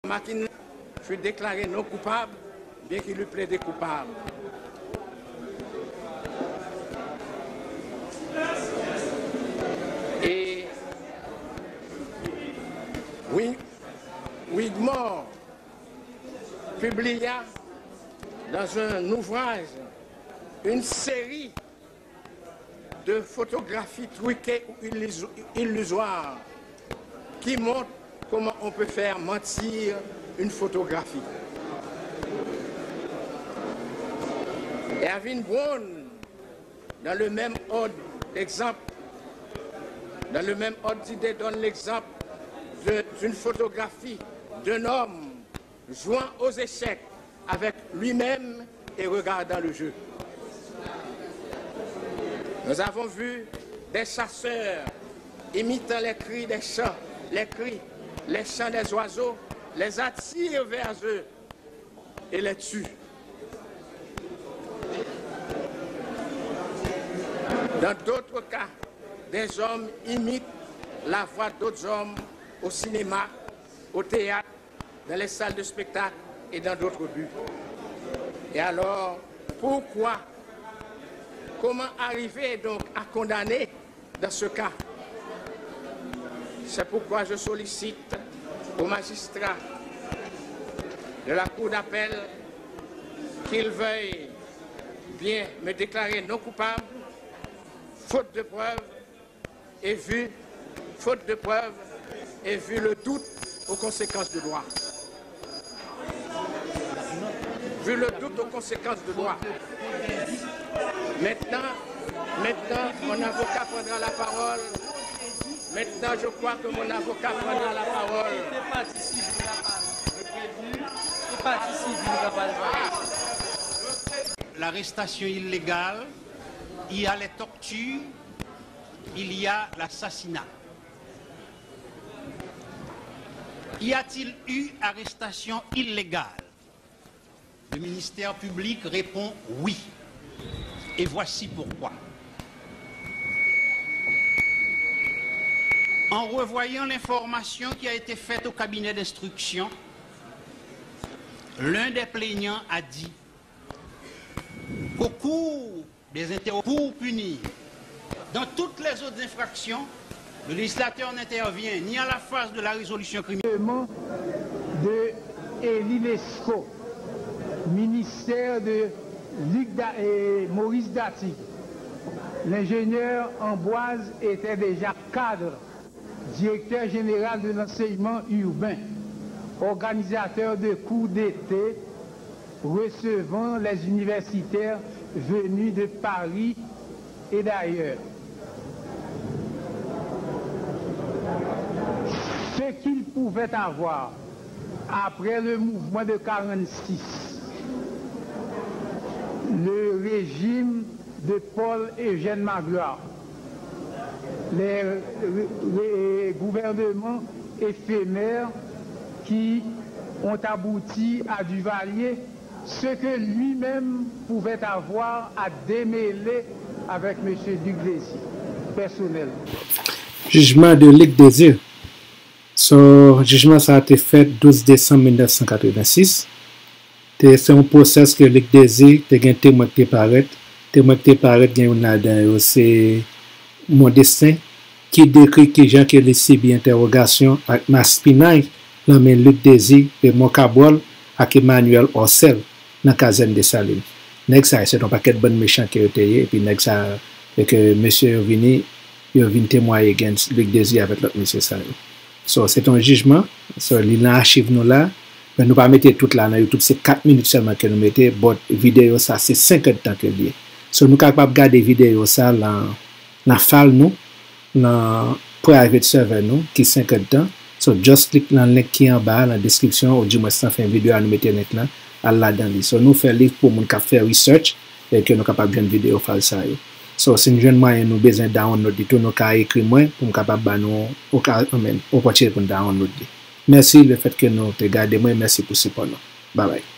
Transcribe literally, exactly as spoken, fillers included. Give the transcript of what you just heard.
McKinley fut déclaré non coupable, bien qu'il eût plaidé coupable. Et Wigmore publia dans un ouvrage une série de photographies truquées ou illusoires qui montrent comment on peut faire mentir une photographie. Ervin Brown, dans le même ordre d'exemple, dans le même ordre d'idée, donne l'exemple d'une photographie d'un homme jouant aux échecs avec lui-même et regardant le jeu. Nous avons vu des chasseurs imitant les cris des chats, les cris, les chants des oiseaux, les attirent vers eux et les tuent. Dans d'autres cas, des hommes imitent la voix d'autres hommes au cinéma, au théâtre, dans les salles de spectacle et dans d'autres buts. Et alors, pourquoi, comment arriver donc à condamner dans ce cas? C'est pourquoi je sollicite aux magistrats de la Cour d'appel qu'ils veuillent bien me déclarer non coupable, faute de preuve, et vu, faute de preuve, et vu le doute aux conséquences de droit. Vu le doute aux conséquences de droit. Maintenant, maintenant, mon avocat prendra la parole. Maintenant, je crois que mon avocat prendra la parole. L'arrestation illégale, il y a les tortures, il y a l'assassinat. Y a-t-il eu arrestation illégale? Le ministère public répond oui. Et voici pourquoi. En revoyant l'information qui a été faite au cabinet d'instruction, l'un des plaignants a dit qu'au cours des interrogatoires pour punir, dans toutes les autres infractions, le législateur n'intervient ni à la phase de la résolution criminelle. De Elie Lescaut, ministère de Luc da et Maurice Dati. L'ingénieur Amboise était déjà cadre, directeur général de l'enseignement urbain, organisateur de cours d'été, recevant les universitaires venus de Paris et d'ailleurs. Ce qu'il pouvait avoir après le mouvement de quarante-six, le régime de Paul-Eugène Magloire, les, les gouvernements éphémères qui ont abouti à Duvalier, ce que lui-même pouvait avoir à démêler avec M. Duplessis, personnel. Jugement de Ligue des Îles. Son jugement ça a été fait le douze décembre mille neuf cent quatre-vingt-six. C'est un procès que Ligue des Îles a un témoin qui paraît. Témoin qui paraît, c'est mon destin qui décrit que Jean qui laissé bien interrogation avec Maspinay, la main Ligue des Îles et mon cabol avec Emmanuel Orsel dans la caserne de Saline. Nèg ça c'est un paquet de bonnes méchants qui ont été et puis nèg ça et que monsieur vini il vient témoigner against Ligue des Îles avec l'autre monsieur ça. So, c'est un jugement, so, il y a l'archive nous là, mais nous pas mettre tout là dans YouTube, c'est quatre minutes seulement que nous mettons, mais vidéo ça c'est cinquante temps que lié. So, nous capable garder vidéo ça dans dans file nous, dans private server nous qui cinquante temps. So, just click dans le lien qui est en bas dans la description ou du moins sans faire vidéo à nous mettre net là, à là dans lui. So, nous faire livre pour moun qui faire research et que nous capable bien vidéo file ça. So, c'est une jeune moyen nous besoin download dit tout nous ka écrit moins pour capable ba nous au cas même opportunité pour download. Merci le fait que nous te garder moi merci pour support nous. Bye bye.